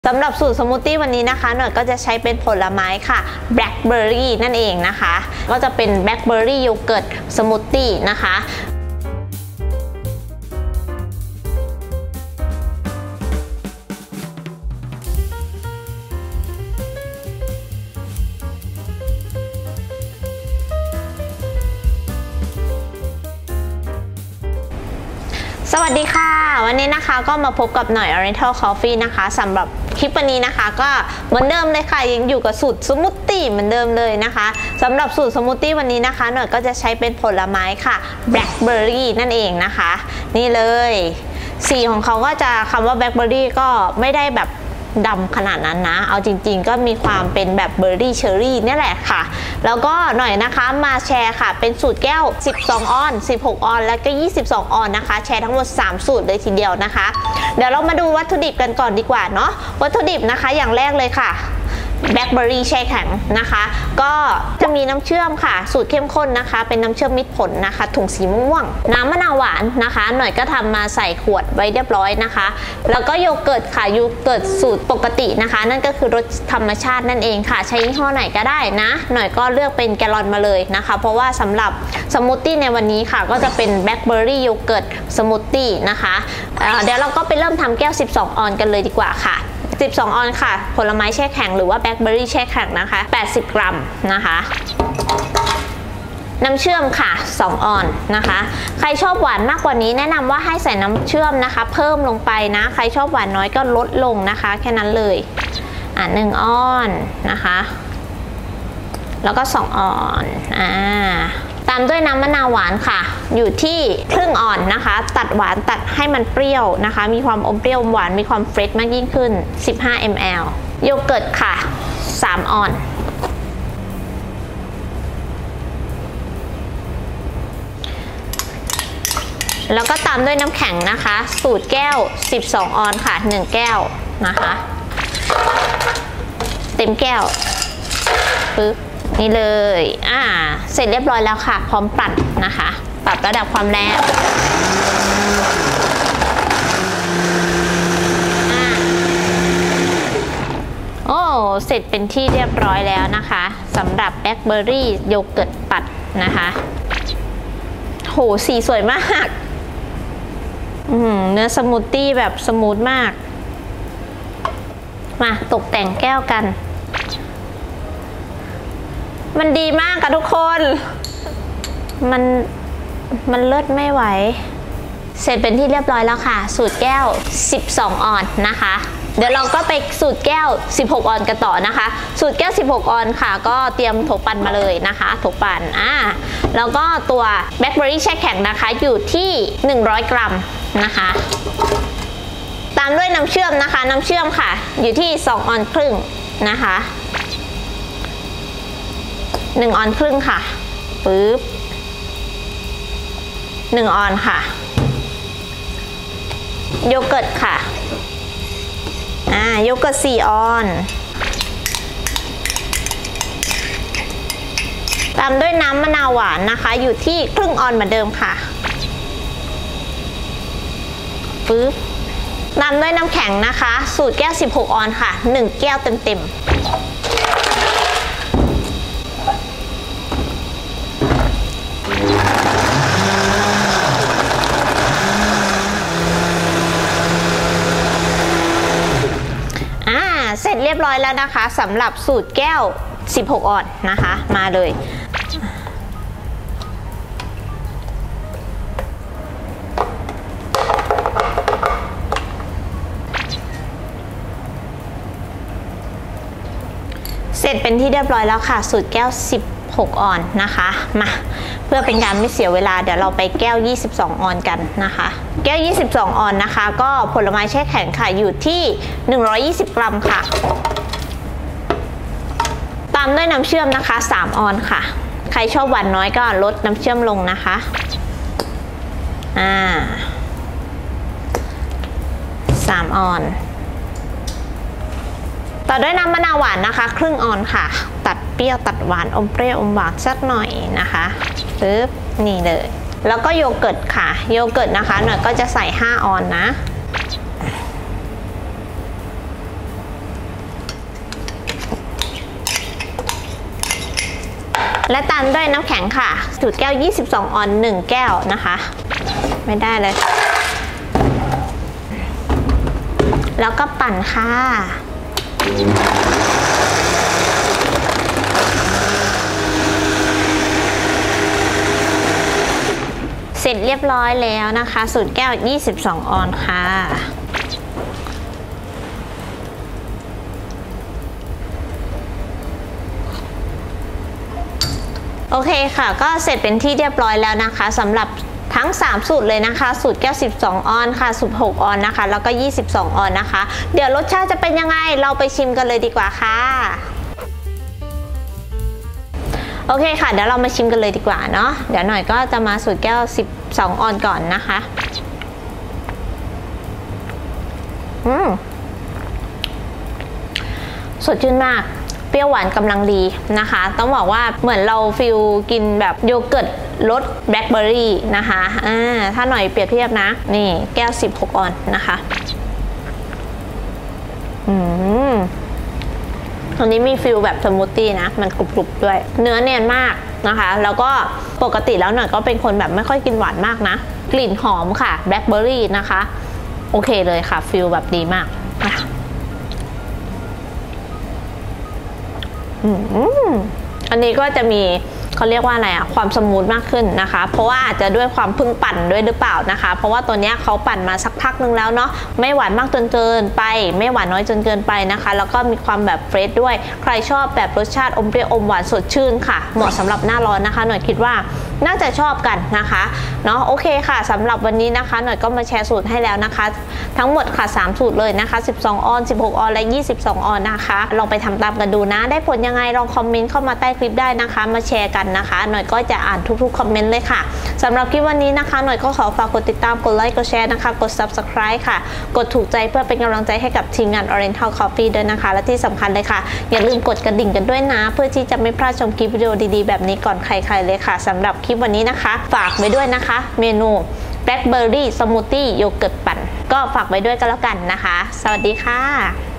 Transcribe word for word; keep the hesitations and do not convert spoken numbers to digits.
สำหรับสูตรสมูทตี้วันนี้นะคะหน่อยก็จะใช้เป็นผลไม้ค่ะแบล็คเบอร์รี่นั่นเองนะคะก็จะเป็นแบล็คเบอร์รี่โยเกิร์ตสมูทตี้นะคะสวัสดีค่ะวันนี้นะคะก็มาพบกับหน่อย Oriental Coffee นะคะสำหรับคลิปวันนี้นะคะก็เหมือนเดิมเลยค่ะยังอยู่กับสูตรสมูทตี้เหมือนเดิมเลยนะคะสำหรับสูตรสมูทตี้วันนี้นะคะหน่อยก็จะใช้เป็นผลไม้ค่ะแบล็คเบอร์รี่นั่นเองนะคะนี่เลยสีของเขาก็จะคำว่าแบล็คเบอร์รี่ก็ไม่ได้แบบดำขนาดนั้นนะเอาจริงๆก็มีความเป็นแบบเบอร์รี่เชอร์รี่นี่แหละค่ะแล้วก็หน่อยนะคะมาแชร์ค่ะเป็นสูตรแก้วสิบสองออนสิบหกออนและก็ยี่สิบสองออนนะคะแชร์ทั้งหมดสามสูตรเลยทีเดียวนะคะเดี๋ยวเรามาดูวัตถุดิบกันก่อนดีกว่าเนาะวัตถุดิบนะคะอย่างแรกเลยค่ะแบล็คเบอร์รี่แช่แข็งนะคะก็จะมีน้ำเชื่อมค่ะสูตรเข้มข้นนะคะเป็นน้ำเชื่อมมิตรผลนะคะถุงสีม่วงน้ำมะนาวหวานนะคะหน่อยก็ทำมาใส่ขวดไว้เรียบร้อยนะคะแล้วก็โยเกิร์ตค่ะโยเกิร์ตสูตรปกตินะคะนั่นก็คือรสธรรมชาตินั่นเองค่ะใช้ยี่ห้อไหนก็ได้นะหน่อยก็เลือกเป็นแกลลอนมาเลยนะคะเพราะว่าสำหรับสมูทตี้ในวันนี้ค่ะก็จะเป็นแบล็คเบอร์รี่โยเกิร์ตสมูทตี้นะคะเดี๋ยวเราก็ไปเริ่มทำแก้วสิบสองออนกันเลยดีกว่าค่ะสิบสองออนค่ะผลไม้แช่แข็งหรือว่าแบล็คเบอร์รี่แช่แข็งนะคะแปดสิบกรัมนะคะน้ำเชื่อมค่ะสองออนนะคะใครชอบหวานมากกว่านี้แนะนำว่าให้ใส่น้ำเชื่อมนะคะเพิ่มลงไปนะใครชอบหวานน้อยก็ลดลงนะคะแค่นั้นเลยอ่ะหนึ่งออนนะคะแล้วก็สองออนอ่าตามด้วยน้ำมะนาวหวานค่ะอยู่ที่ครึ่งออนนะคะตัดหวานตัดให้มันเปรี้ยวนะคะมีความอมเปรี้ยวอมหวานมีความเฟรชมากยิ่งขึ้นสิบห้ามิลลิลิตรโยเกิร์ตค่ะสามออนแล้วก็ตามด้วยน้ำแข็งนะคะสูตรแก้วสิบสองออนค่ะหนึ่งแก้วนะคะเต็มแก้วปึ๊บนี่เลยอ่าเสร็จเรียบร้อยแล้วค่ะพร้อมปั่นนะคะปรับระดับความแรงโอ้เสร็จเป็นที่เรียบร้อยแล้วนะคะสำหรับแบล็คเบอร์รี่โยเกิร์ตปั่นนะคะโหสีสวยมากเนื้อสมูทตี้แบบสมูทมากมาตกแต่งแก้วกันมันดีมากค่ะทุกคนมันมันเลิศไม่ไหวเสร็จเป็นที่เรียบร้อยแล้วค่ะสูตรแก้วสิบสองออนนะคะเดี๋ยวเราก็ไปสูตรแก้วสิบหกออนกันต่อนะคะสูตรแก้วสิบหกออนค่ะก็เตรียมโถปั่นมาเลยนะคะโถปั่นอ่าแล้วก็ตัวแบล็คเบอร์รี่แช่แข็งนะคะอยู่ที่หนึ่งร้อยกรัมนะคะตามด้วยน้ำเชื่อมนะคะน้ำเชื่อมค่ะอยู่ที่สองออนครึ่งนะคะหนึ่งออนครึ่งค่ะปึ๊บหนึ่งออนค่ะโยเกิร์ตค่ะอ่าโยเกิร์ตสี่ออนตามด้วยน้ำมะนาวหวานนะคะอยู่ที่ครึ่งออนเหมือนเดิมค่ะปึ๊บตามด้วยน้ำแข็งนะคะสูตรแก้วสิบหกออนค่ะหนึ่งแก้วเต็มๆเสร็จเรียบร้อยแล้วนะคะสำหรับสูตรแก้วสิบหกออนนะคะมาเลยเสร็จเป็นที่เรียบร้อยแล้วค่ะสูตรแก้วสิบหกออนนะคะมาเพื่อเป็นการไม่เสียเวลาเดี๋ยวเราไปแก้วยี่สิบสองออนกันนะคะแก้วยี่สิบสองออนนะคะก็ผลไม้แช่แข็งค่ะอยู่ที่หนึ่งร้อยยี่สิบกรัมค่ะตามด้วยน้ำเชื่อมนะคะสามออนค่ะใครชอบหวานน้อยก็ลดน้ำเชื่อมลงนะคะอ่าสามออนต่อด้วยน้ำมะนาวหวานนะคะครึ่งออนค่ะตัดเปรี้ยวตัดหวานอมเปรี้ยวอมหวานสักหน่อยนะคะปึ๊บนี่เลยแล้วก็โยเกิร์ตค่ะโยเกิร์ตนะคะหน่อยก็จะใส่ห้าออนนะ อและตามด้วยน้ำแข็งค่ะสูตรแก้วยี่สิบสองออนซ์หนึ่งแก้วนะคะไม่ได้เลยแล้วก็ปั่นค่ะเสร็จเรียบร้อยแล้วนะคะสูตรแก้วยี่สิบสองออนซ์ค่ะโอเคค่ะก็เสร็จเป็นที่เรียบร้อยแล้วนะคะสำหรับทั้งสามสูตรเลยนะคะสูตรแก้วสิบสองออนซ์ค่ะสูตรหกออนซ์นะคะแล้วก็ยี่สิบสองออนซ์นะคะเดี๋ยวรสชาติจะเป็นยังไงเราไปชิมกันเลยดีกว่าค่ะโอเคค่ะเดี๋ยวเรามาชิมกันเลยดีกว่าเนาะเดี๋ยวหน่อยก็จะมาสูตรแก้วสิบสองออนซ์ก่อนนะคะอืมสดชื่นมากเปรี้ยวหวานกำลังดีนะคะต้องบอกว่าเหมือนเราฟิลกินแบบโยเกิร์ตรสแบล็คเบอร์รี่นะคะอ่าถ้าหน่อยเปรียบเทียบนะนี่แก้วสิบหกออนซ์นะคะอืมอันนี้มีฟิลแบบสมูทตี้นะมันกรุบๆด้วยเนื้อเนียนมากนะคะแล้วก็ปกติแล้วหน่อยก็เป็นคนแบบไม่ค่อยกินหวานมากนะกลิ่นหอมค่ะแบล็คเบอร์รี่นะคะโอเคเลยค่ะฟิลแบบดีมากอันนี้ก็จะมีเขาเรียกว่าอะไรอะความสมูทมากขึ้นนะคะเพราะว่าอาจจะด้วยความพึ่งปั่นด้วยหรือเปล่านะคะเพราะว่าตัวนี้เขาปั่นมาสักพักนึงแล้วเนาะไม่หวานมากจนเกินไปไม่หวานน้อยจนเกินไปนะคะแล้วก็มีความแบบเฟรชด้วยใครชอบแบบรสชาติอมเปรี้ยวอมหวานสดชื่นค่ะเหมาะสำหรับหน้าร้อนนะคะหน่อยคิดว่าน่าจะชอบกันนะคะเนาะโอเคค่ะสำหรับวันนี้นะคะหน่อยก็มาแชร์สูตรให้แล้วนะคะทั้งหมดค่ะสามสูตรเลยนะคะสิบสองออนซ์สิบหกออนซ์และยี่สิบสองออนซ์นะคะลองไปทำตามกันดูนะได้ผลยังไงลองคอมเมนต์เข้ามาใต้คลิปได้นะคะมาแชร์กันนะคะหน่อยก็จะอ่านทุกๆคอมเมนต์เลยค่ะสำหรับคลิปวันนี้นะคะหน่อยก็ขอฝากกดติดตามกดไลค์กดแชร์นะคะกด ซับสไครบ์ ค่ะกดถูกใจเพื่อเป็นกำลังใจให้กับทีมงาน Oriental Coffee ด้วยนะคะและที่สำคัญเลยค่ะอย่าลืมกดกระดิ่งกันด้วยนะเพื่อที่จะไม่พลาดชมคลิปวิดีโอดีๆแบบนี้ก่อนใครๆเลยค่ะสำหรับคลิปวันนี้นะคะฝากไว้ด้วยนะคะเมนูแบล็คเบอร์รี่สมูทตี้โยเกิร์ตปั่นก็ฝากไว้ด้วยกันแล้วกันนะคะสวัสดีค่ะ